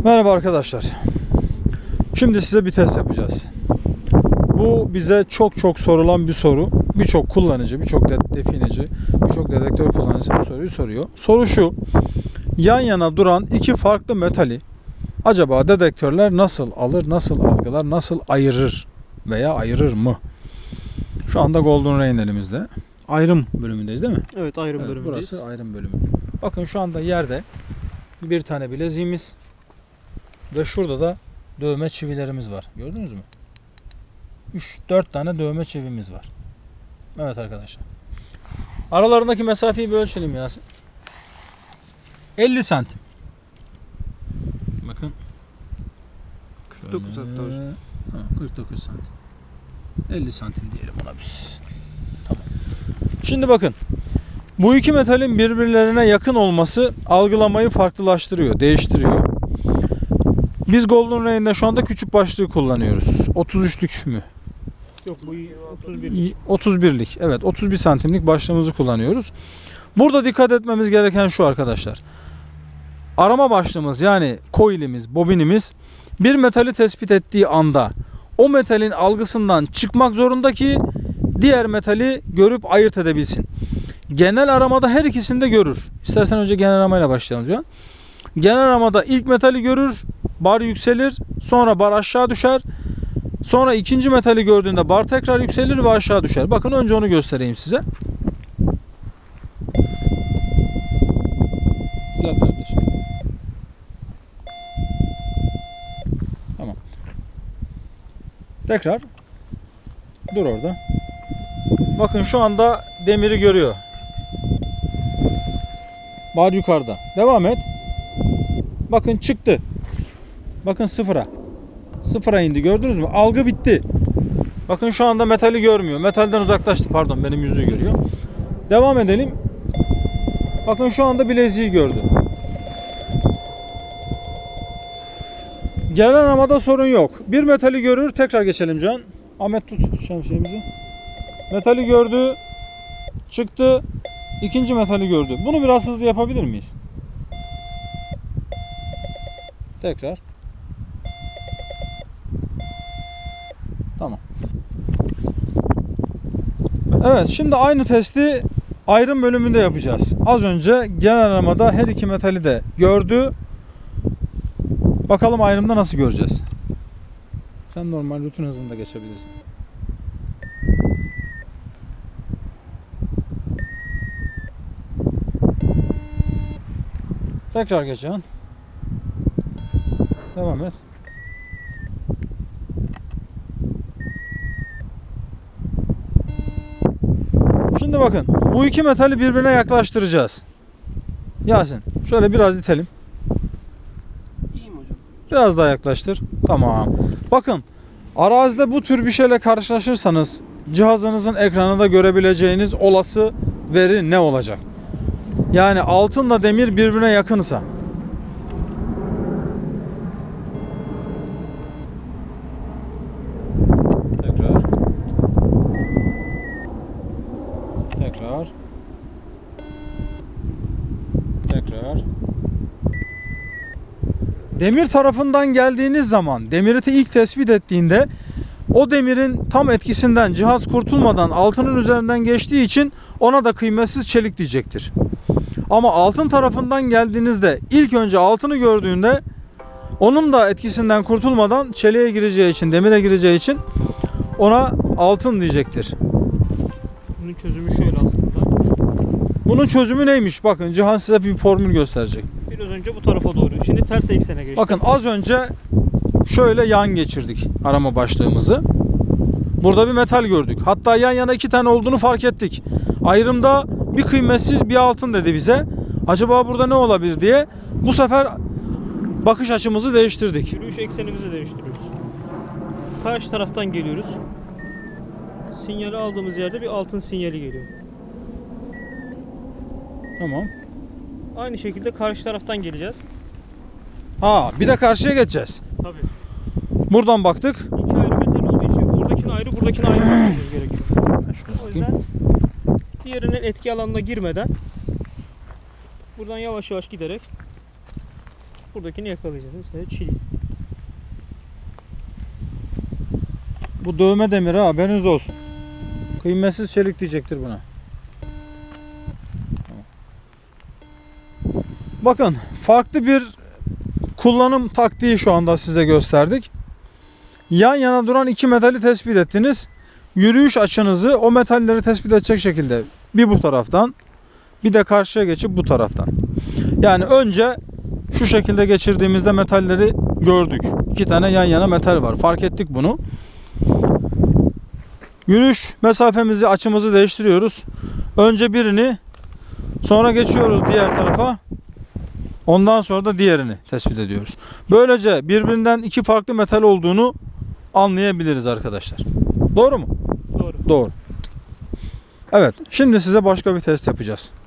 Merhaba arkadaşlar. Şimdi size bir test yapacağız. Bu bize çok sorulan bir soru. Birçok kullanıcı, birçok defineci, birçok dedektör kullanıcısı bu soruyu soruyor. Soru şu: yan yana duran iki farklı metali acaba dedektörler nasıl alır, nasıl algılar, nasıl ayırır veya ayırır mı? Şu anda Golden Rain elimizde. Ayrım bölümündeyiz değil mi? Evet, ayrım bölümündeyiz. Burası ayrım bölümü. Bakın şu anda yerde bir tane bileziğimiz ve şurada da dövme çivilerimiz var. Gördünüz mü? 3-4 tane dövme çivimiz var. Evet arkadaşlar. Aralarındaki mesafeyi bir ölçelim Yasin. 50 santim. Bakın. 49 hatta hocam. 49 santim. 50 santim diyelim ona biz. Tamam. Şimdi bakın. Bu iki metalin birbirlerine yakın olması algılamayı farklılaştırıyor, değiştiriyor. Biz Golden Rain'de şu anda küçük başlığı kullanıyoruz. 33'lük mü? Yok, bu 31'lik. 31'lik. Evet, 31 santimlik başlığımızı kullanıyoruz. Burada dikkat etmemiz gereken şu arkadaşlar. Arama başlığımız, yani coil'imiz, bobinimiz bir metali tespit ettiği anda o metalin algısından çıkmak zorunda ki diğer metali görüp ayırt edebilsin. Genel aramada her ikisini de görür. İstersen önce genel aramayla başlayalım Can. Genel aramada ilk metali görür, bar yükselir, sonra bar aşağı düşer. Sonra ikinci metali gördüğünde bar tekrar yükselir ve aşağı düşer. Bakın önce onu göstereyim size. Gel kardeşim. Tamam. Tekrar. Dur orada. Bakın şu anda demiri görüyor. Bar yukarıda. Devam et. Bakın çıktı. Bakın sıfıra. Sıfıra indi. Gördünüz mü? Algı bitti. Bakın şu anda metali görmüyor. Metalden uzaklaştı. Pardon, benim yüzüğü görüyor. Devam edelim. Bakın şu anda bileziği gördü. Genel aramada sorun yok. Bir metali görür. Tekrar geçelim Can. Ahmet tut şemsiyemizi. Metali gördü. Çıktı. İkinci metali gördü. Bunu biraz hızlı yapabilir miyiz? Tekrar. Tamam. Evet, şimdi aynı testi ayrım bölümünde yapacağız. Az önce genel aramada her iki metali de gördü. Bakalım ayrımda nasıl göreceğiz. Sen normal rutin hızında geçebilirsin. Tekrar geçeceksin. Devam et. Şimdi bakın. Bu iki metali birbirine yaklaştıracağız. Yasin, şöyle biraz itelim. İyiyim hocam. Biraz daha yaklaştır. Tamam. Bakın. Arazide bu tür bir şeyle karşılaşırsanız cihazınızın ekranında görebileceğiniz olası veri ne olacak? Yani altınla demir birbirine yakınsa. Tekrar. Tekrar. Tekrar. Demir tarafından geldiğiniz zaman, demiri ilk tespit ettiğinde o demirin tam etkisinden cihaz kurtulmadan altının üzerinden geçtiği için ona da kıymetsiz çelik diyecektir. Ama altın tarafından geldiğinizde ilk önce altını gördüğünde onun da etkisinden kurtulmadan çeliğe gireceği için, demire gireceği için ona altın diyecektir. Bunun çözümü şöyle aslında. Bunun çözümü neymiş? Bakın Cihan size bir formül gösterecek. Biraz önce bu tarafa doğru. Şimdi ters eksene geçtik. Bakın az önce şöyle yan geçirdik arama başlığımızı. Burada bir metal gördük. Hatta yan yana iki tane olduğunu fark ettik. Ayrımda bir kıymetsiz bir altın dedi bize. Acaba burada ne olabilir diye bu sefer bakış açımızı değiştirdik. Yürüyüş eksenimizi değiştiriyoruz. Karşı taraftan geliyoruz. Sinyali aldığımız yerde bir altın sinyali geliyor. Tamam. Aynı şekilde karşı taraftan geleceğiz. Ha, bir de karşıya geçeceğiz. Tabii. Buradan baktık. İki ayrı metal olduğu için oradakini ayrı, buradakini ayrı bakmamız gerekiyor. O yüzden diğerinin etki alanına girmeden buradan yavaş yavaş giderek Buradakini yakalayacağız. Mesela çivi. Bu dövme demiri, haberiniz olsun. Kıymetsiz çelik diyecektir buna. Bakın, farklı bir kullanım taktiği şu anda size gösterdik. Yan yana duran iki metali tespit ettiniz. Yürüyüş açınızı o metalleri tespit edecek şekilde bir bu taraftan, bir de karşıya geçip bu taraftan. Yani önce şu şekilde geçirdiğimizde metalleri gördük. İki tane yan yana metal var. Fark ettik bunu. Yürüyüş mesafemizi, açımızı değiştiriyoruz. Önce birini, sonra geçiyoruz diğer tarafa. Ondan sonra da diğerini tespit ediyoruz. Böylece birbirinden iki farklı metal olduğunu anlayabiliriz arkadaşlar. Doğru mu? Doğru. Doğru. Evet, şimdi size başka bir test yapacağız.